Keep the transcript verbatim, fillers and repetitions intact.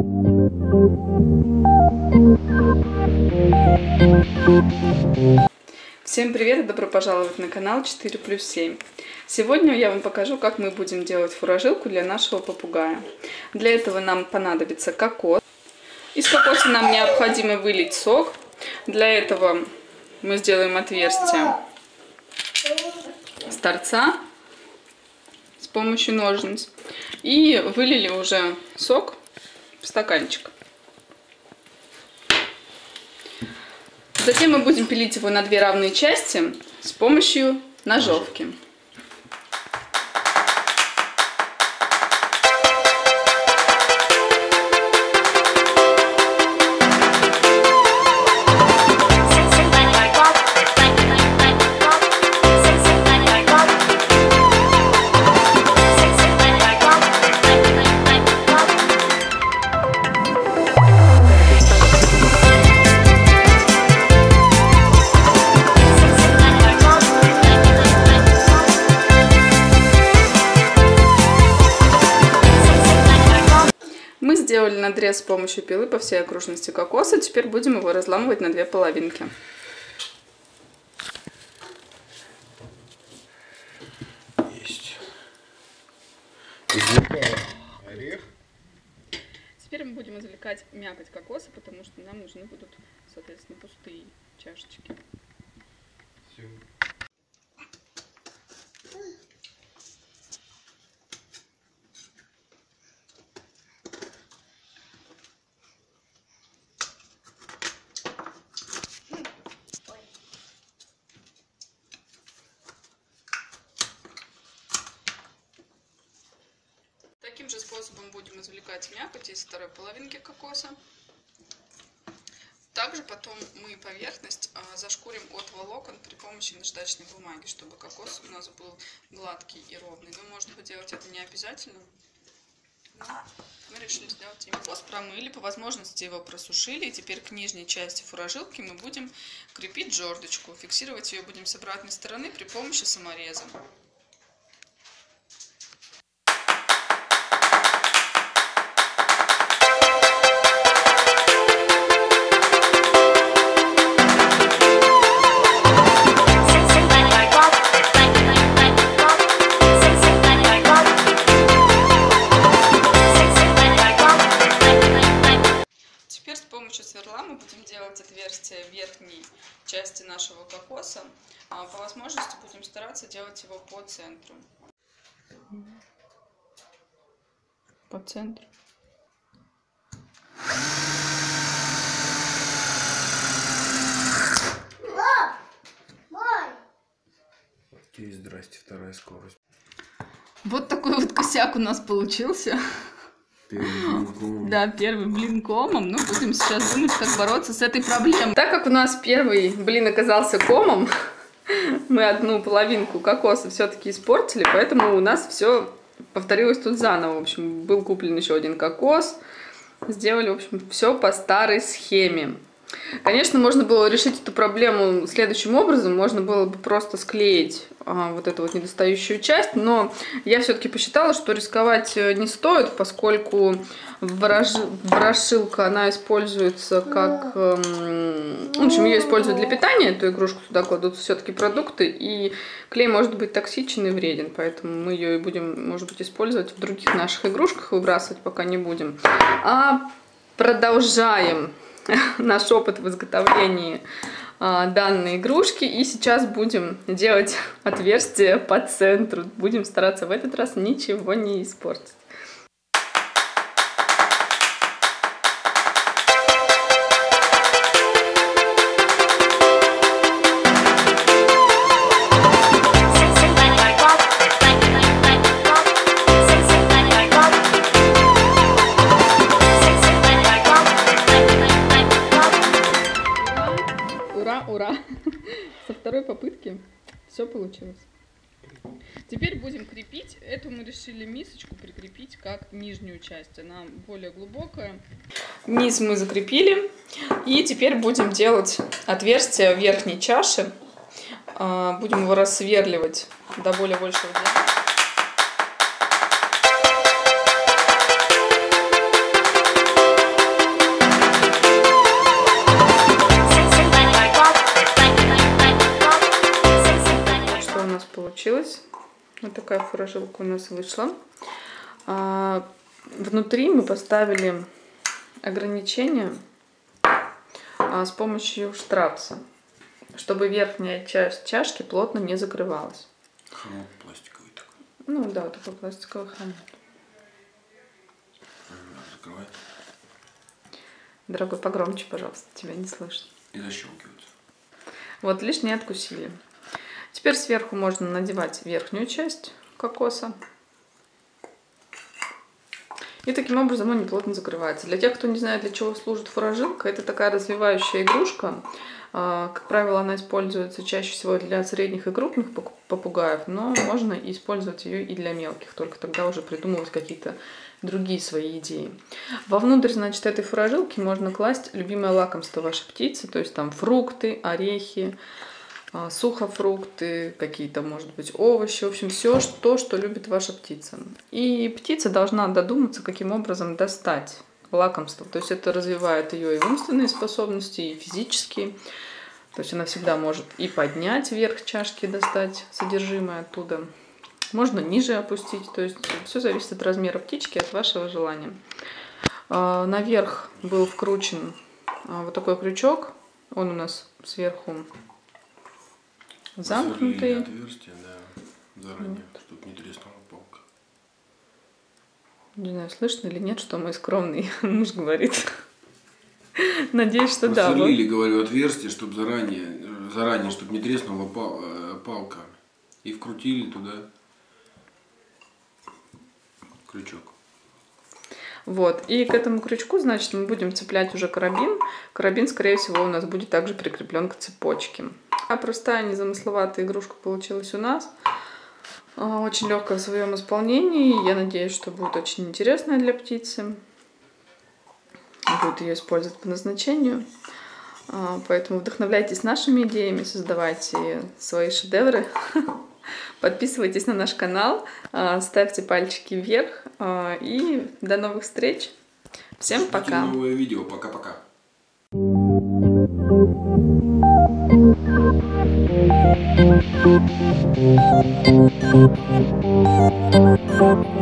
Всем привет и добро пожаловать на канал четыре плюс семь. Сегодня я вам покажу, как мы будем делать фуражилку для нашего попугая. Для этого нам понадобится кокос. Из кокоса нам необходимо вылить сок. Для этого мы сделаем отверстие с торца с помощью ножниц. И вылили уже сок в стаканчик. Затем мы будем пилить его на две равные части с помощью ножовки. Мы сделали надрез с помощью пилы по всей окружности кокоса. Теперь будем его разламывать на две половинки. Есть. Извлекаем орех. Теперь мы будем извлекать мякоть кокоса, потому что нам нужны будут, соответственно, пустые чашечки. Все. Таким же способом будем извлекать мякоть из второй половинки кокоса. Также потом мы поверхность зашкурим от волокон при помощи наждачной бумаги, чтобы кокос у нас был гладкий и ровный. Но, может быть, делать это не обязательно. Но мы решили сделать именно. Кокос промыли, по возможности его просушили. И теперь к нижней части фуражилки мы будем крепить жердочку. Фиксировать ее будем с обратной стороны при помощи самореза. Сверла мы будем делать отверстие в верхней части нашего кокоса. По возможности будем стараться делать его по центру. По центру. Окей, здрасте, вторая скорость. Вот такой вот косяк у нас получился. Да, первый блин комом. Ну, будем сейчас думать, как бороться с этой проблемой. Так как у нас первый блин оказался комом, мы одну половинку кокоса все-таки испортили, поэтому у нас все повторилось тут заново. В общем, был куплен еще один кокос. Сделали, в общем, все по старой схеме. Конечно, можно было решить эту проблему следующим образом. Можно было бы просто склеить а, вот эту вот недостающую часть. Но я все-таки посчитала, что рисковать не стоит, поскольку ворошилка, она используется как... Эм, в общем, ее используют для питания, эту игрушку туда кладут все-таки продукты. И клей может быть токсичен и вреден. Поэтому мы ее и будем, может быть, использовать в других наших игрушках. Выбрасывать пока не будем. А продолжаем наш опыт в изготовлении а, данной игрушки. И сейчас будем делать отверстие по центру. Будем стараться в этот раз ничего не испортить. Ура! Со второй попытки все получилось. Теперь будем крепить. Эту мы решили мисочку прикрепить как нижнюю часть. Она более глубокая. Низ мы закрепили. И теперь будем делать отверстие в верхней чаше. Будем его рассверливать до более большего диаметра. такая фуражилка у нас вышла. А, внутри мы поставили ограничение а, с помощью штрапса, чтобы верхняя часть чашки плотно не закрывалась. Хомут пластиковый такой. Ну да, вот такой пластиковый хомут. Закрывай. Дорогой, погромче, пожалуйста, тебя не слышно. И защелкивается. Вот, лишнее откусили. Теперь сверху можно надевать верхнюю часть кокоса. И таким образом он неплотно закрывается. Для тех, кто не знает, для чего служит фуражилка, это такая развивающая игрушка. Как правило, она используется чаще всего для средних и крупных попугаев, но можно использовать ее и для мелких, только тогда уже придумывать какие-то другие свои идеи. Вовнутрь, значит, этой фуражилки можно класть любимое лакомство вашей птицы, то есть там фрукты, орехи, сухофрукты, какие-то, может быть, овощи, в общем, все то, что любит ваша птица. И птица должна додуматься, каким образом достать лакомство. То есть это развивает ее и умственные способности, и физические. То есть она всегда может и поднять вверх чашки, достать содержимое оттуда. Можно ниже опустить. То есть все зависит от размера птички, от вашего желания. Наверх был вкручен вот такой крючок. Он у нас сверху замкнутый. Отверстие, да, заранее, вот, чтобы не треснула палка. Не знаю, слышно или нет, что мой скромный муж говорит. Надеюсь, что да. Просверлили, говорю, отверстие, чтобы заранее, заранее, чтобы не треснула палка. И вкрутили туда крючок. Вот, и к этому крючку, значит, мы будем цеплять уже карабин. Карабин, скорее всего, у нас будет также прикреплен к цепочке. А простая, незамысловатая игрушка получилась у нас. Очень легкая в своем исполнении. Я надеюсь, что будет очень интересная для птицы. Будет ее использовать по назначению. Поэтому вдохновляйтесь нашими идеями, создавайте свои шедевры. Подписывайтесь на наш канал, ставьте пальчики вверх. И до новых встреч. Всем Ждите пока. новое видео. Пока-пока. Thank you.